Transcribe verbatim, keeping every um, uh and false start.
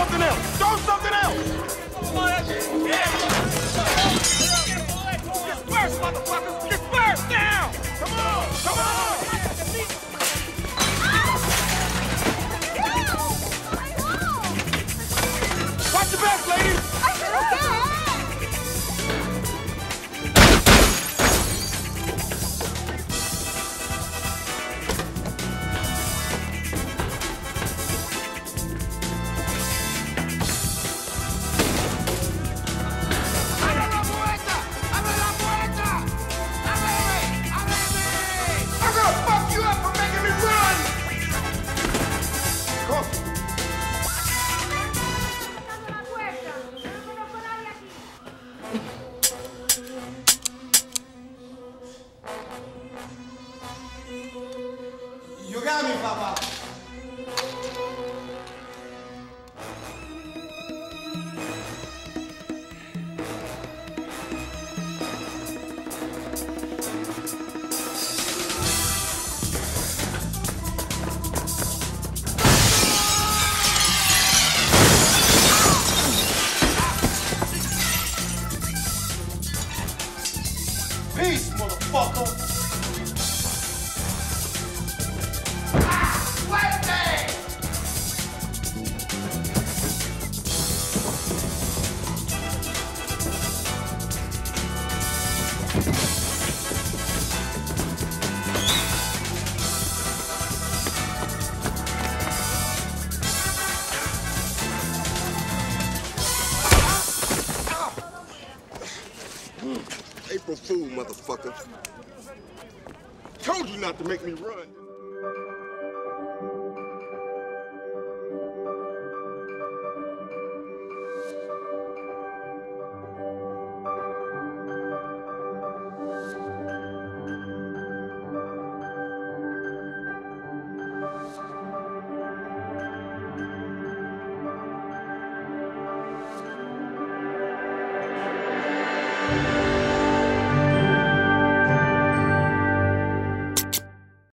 something else! Throw something else! Come on, that's it! Yeah! Disperse, motherfuckers! Disperse now! Come on! Come on! Watch your back, ladies! You got me, Papa. Peace, motherfucker. April Fool, motherfucker. Told you not to make me run.